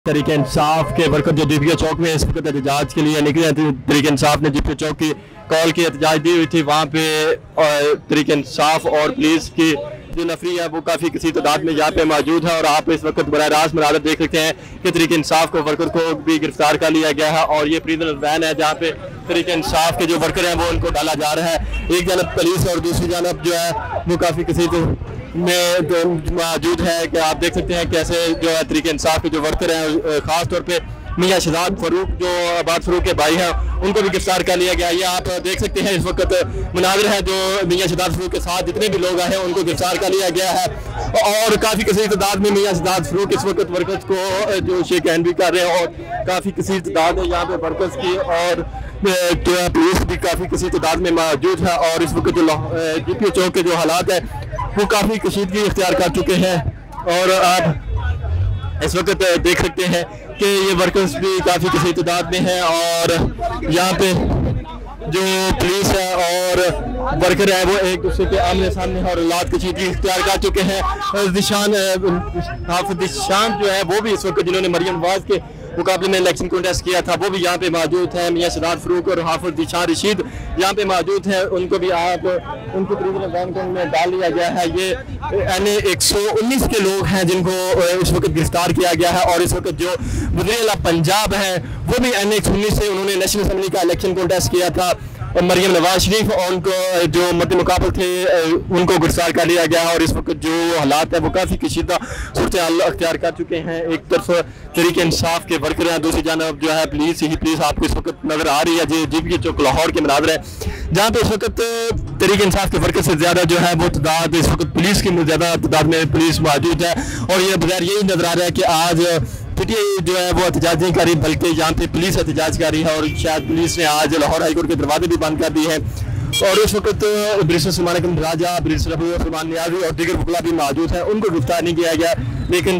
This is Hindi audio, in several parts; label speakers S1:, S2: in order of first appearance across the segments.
S1: तरीके इंसाफ के वर्कर जो जीपीओ चौक में इस वक्त एहतजाज के लिए निकले थे। तरीके इंसाफ ने जीपीओ चौक की कॉल की एहतजाज दी हुई थी। वहाँ पे तरीके इंसाफ और पुलिस की जो नफरी है वो काफ़ी किसी तादाद में यहाँ पे मौजूद है और आप इस वक्त बराह रास्त मनाजर देख सकते हैं कि तरीके इंसाफ को वर्कर को भी गिरफ्तार कर लिया गया है और ये प्रिजनर वैन है जहाँ पे तरीके इंसाफ के जो वर्कर हैं वो उनको डाला जा रहा है। एक जानब पुलिस और दूसरी जानब जो है वो काफ़ी किसी में तो मौजूद है कि आप देख सकते हैं कैसे जो है तरीके इंसाफ के जो वर्कर हैं खास तौर पे मियां शहजाद फरूक जो आबाद फरूक के भाई हैं उनको भी गिरफ्तार कर लिया गया। ये आप देख सकते हैं इस वक्त मुनाजिर है जो मियां शहजाद फरूक के साथ जितने भी लोग आए हैं उनको गिरफ्तार कर लिया गया है और काफ़ी किसी तादाद में मियां शहजाद फरूक इस वक्त वर्कर्स को जो शेक हैंड भी कर रहे हैं और काफ़ी किसी तादाद है यहाँ पे वर्कर्स की और जो है पुलिस भी काफ़ी किसी तादाद में मौजूद है और इस वक्त जो जीपीओ चौक के जो हालात है वो काफ़ी कशीदगी इख्तियार कर चुके हैं और आप इस वक्त देख सकते हैं कि ये वर्कर्स भी काफ़ी किसी तादाद में हैं और यहाँ पे जो पुलिस है और वर्कर है वो एक दूसरे के आमने सामने और हालात कशीदगी इख्तियार कर चुके हैं। हाफिज दिशान जो है वो भी इस वक्त जिन्होंने मरियम नवाज के मुकाबले में इलेक्शन कॉन्टेस्ट किया था वो भी यहाँ पे मौजूद है। मियां शहजाद फरूक और हाफिज दिशान रशीद यहाँ पे मौजूद है, उनको भी आप उनको प्रिजनर वैन में डाल लिया गया है। ये NA 119 के लोग हैं जिनको इस वक्त गिरफ्तार किया गया है और इस वक्त जो वज़ीर-ए-आला पंजाब है वो भी NA 119 से उन्होंने नेशनल असम्बली का इलेक्शन कॉन्टेस्ट किया था और मरियम नवाज शरीफ और उनको जो मद्दे मुकाबल थे उनको गिरफ्तार कर लिया गया और इस वक्त जो हालात है वो काफ़ी कशीदा सूरत हाल अख्तियार कर चुके हैं। एक तरफ तरीके इंसाफ के वर्कर हैं, दूसरी जानब जो है पुलिस आपको इस वक्त नज़र आ रही है जो जीपीओ चौक लाहौर के मनाज़र है जहाँ पे इस वक्त तरीके इंसाफ के वर्कर से ज़्यादा जो है वो तादाद इस वक्त पुलिस की ज़्यादा तादाद में पुलिस मौजूद है और ये बगैर यही नज़र आ रहा है कि आज पीटीआई जो है वो एहतजाज नहीं कर रही बल्कि यहाँ पे पुलिस एहतजाज कर रही है और शायद पुलिस ने आज लाहौर हाईकोर्ट के दरवाजे भी बंद कर दिए हैं और इस वक्त बैरिस्टर सुलेमान अकरम राजा, बैरिस्टर सलमान नियाज़ी और दीगर वकला भी मौजूद हैं। उनको गिरफ्तार नहीं किया गया लेकिन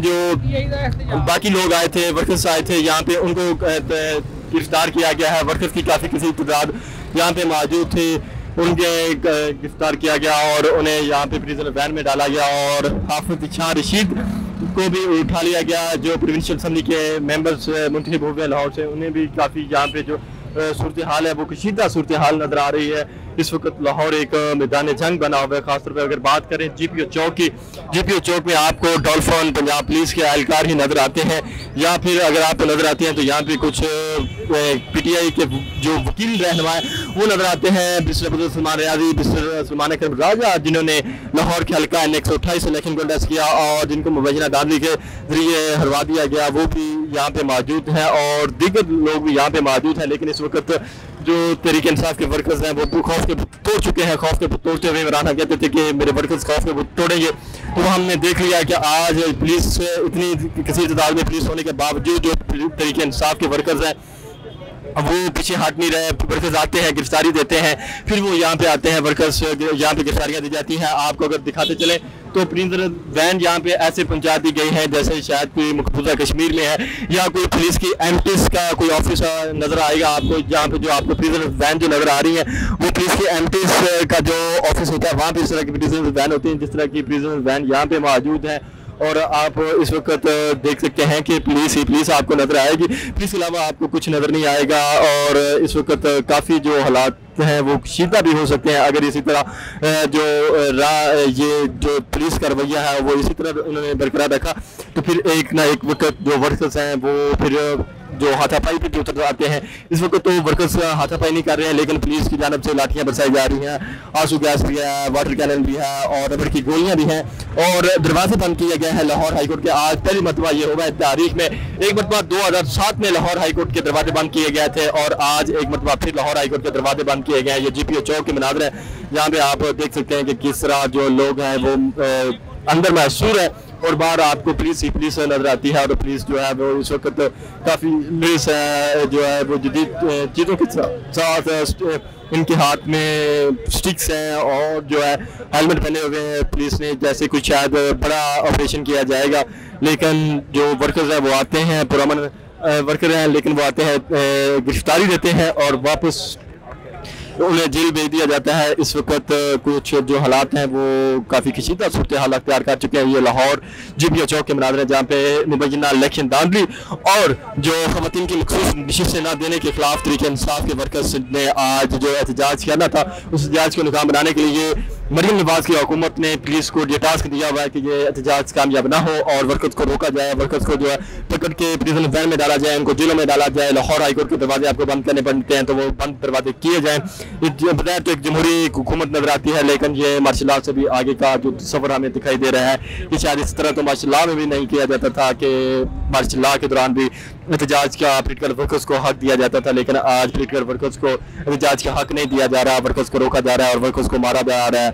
S1: जो बाकी लोग आए थे वर्कर्स आए थे यहाँ पे उनको गिरफ्तार किया गया है। वर्कर्स की काफ़ी किसी तादाद यहाँ पे मौजूद थे, उनके गिरफ्तार किया गया और उन्हें यहाँ पे प्रिजनर वैन में डाला गया और हाफिज दिशान रशीद को भी उठा लिया गया जो प्रोविंशियल असम्बली के मेंबर्स मुंतखब हुए लाहौर से। उन्हें भी काफ़ी यहाँ पे जो सूरत हाल है वो कशीदा सूरत हाल नज़र आ रही है। इस वक्त लाहौर एक मैदान जंग बना हुआ है। खासतौर पर अगर बात करें जीपीओ चौक की, जीपीओ चौक में आपको डॉल्फिन पंजाब पुलिस के एहलकार ही नज़र आते हैं या फिर अगर आपको नज़र आते हैं तो यहाँ पे कुछ पीटीआई के जो वकील रहनुमा है वो नज़र आते हैं। बैरिस्टर सलमान नियाज़ी, बैरिस्टर सुलेमान अकरम राजा जिन्होंने लाहौर के हल्का NA 128 इलेक्शन कॉन्टेस्ट किया और जिनको मुबैना दादली के जरिए हरवा दिया गया वो भी यहाँ पे मौजूद हैं और दीगर लोग भी यहाँ पे मौजूद हैं। लेकिन इस वक्त जो तरीके इंसाफ के वर्कर्स हैं वो खौफ के तोड़ चुके हैं। खौफ के तोड़ते हुए इमरान खान कहते थे कि मेरे वर्कर्स खौफ के तोड़ेंगे, तो हमने देख लिया कि आज पुलिस इतनी किसी तादाद में पुलिस होने के बावजूद जो तरीके इंसाफ के वर्कर्स हैं वो पीछे हट नहीं रहे। वर्कर्स आते हैं, गिरफ्तारी देते हैं, फिर वो यहाँ पे आते हैं, वर्कर्स यहाँ पे गिरफ्तारियाँ दी जाती हैं। आपको अगर दिखाते चले तो प्रिजनर वैन यहाँ पे ऐसे पहुँचा दी गई है जैसे शायद कोई मकबूजा कश्मीर में है या कोई पुलिस की MTs का कोई ऑफिस नज़र आएगा आपको जहाँ पे जो आपको प्रिजनर वैन जो नज़र आ रही है वो पुलिस की MTs का जो ऑफिस होता है वहाँ पे इस तरह की प्रिजनर वैन होती है जिस तरह की प्रिजनर वैन यहाँ पे मौजूद है। और आप इस वक्त देख सकते हैं कि पुलिस आपको नज़र आएगी, पुलिस के अलावा आपको कुछ नज़र नहीं आएगा और इस वक्त काफ़ी जो हालात हैं वो कशीदा भी हो सकते हैं अगर इसी तरह जो ये जो पुलिस का रवैया है वो इसी तरह उन्होंने बरकरार रखा तो फिर एक ना एक वक्त जो वर्कर्स हैं वो फिर जो हाथापाई पे उतर आते हैं। इस वक्त तो वर्कर्स हाथापाई नहीं कर रहे हैं लेकिन पुलिस की जानब से लाठियां बरसाई जा रही हैं, आंसू गैस भी है, वाटर कैनन भी है और रबड़ की गोलियां भी हैं और दरवाजे बंद किए गए हैं लाहौर हाईकोर्ट के। आज पहली मरतबा ये हुआ है तारीख में, एक मरतबा 2007 में लाहौर हाईकोर्ट के दरवाजे बंद किए गए थे और आज एक मरतबा फिर लाहौर हाईकोर्ट के दरवाजे बंद किए गए हैं। ये जीपीओ चौक के मनाज़र है जहाँ पे आप देख सकते हैं कि किस तरह जो लोग हैं वो अंदर महसूर है और बाहर आपको पुलिस नजर आती है और पुलिस जो है वो इस वक्त काफ़ी पुलिस जो है वो जदीद चीज़ों के साथ इनके हाथ में स्टिक्स हैं और जो है हेलमेट पहने हुए हैं पुलिस ने जैसे कुछ शायद बड़ा ऑपरेशन किया जाएगा। लेकिन जो वर्कर्स हैं वो आते हैं, पुरअमन वर्कर हैं लेकिन वो आते हैं, गिरफ्तारी देते हैं और वापस उन्हें जेल भेज दिया जाता है। इस वक्त कुछ जो हालात हैं वो काफ़ी कशीदा सूरत हाल अख्तियार कर चुके हैं। ये लाहौर जीबीओ चौक के मनाज़र है जहाँ पे मुबैना इलेक्शन धांधली और जो ख़वातीन की मखसूस नशिस्तें न देने के खिलाफ तरीके इंसाफ के वर्कर्स ने आज जो एहतजाज करना था, उस एहतजाज को नाकाम बनाने के लिए मरीम नवाज की हुकूमत ने पुलिस को ये टास्क दिया हुआ है कि ये एहतजाज कामयाब ना हो और वर्कर्स को रोका जाए, वर्कर्स को जो है पकड़ के प्रिजन वैन में डाला जाए, उनको जेलों में डाला जाए। लाहौर हाईकोर्ट के दरवाजे आपको बंद करने पड़ते हैं तो वो बंद दरवाजे किए जाएँ। बजाय तो एक जमहूरी हुकूमत नजर आती है, लेकिन ये मार्शल लॉ से भी आगे का जो सफ़र हमें दिखाई दे रहा है कि शायद इस तरह तो मार्शल लॉ में भी नहीं किया जाता था कि मार्शल लॉ के दौरान भी एहतजाज का पोलिटिकल वर्कर्स को हक दिया जाता था, लेकिन आज पोलिटिकल वर्कर्स को एहतजाज का हक नहीं दिया जा रहा, वर्कर्स को रोका जा रहा है और वर्कर्स को मारा जा रहा है।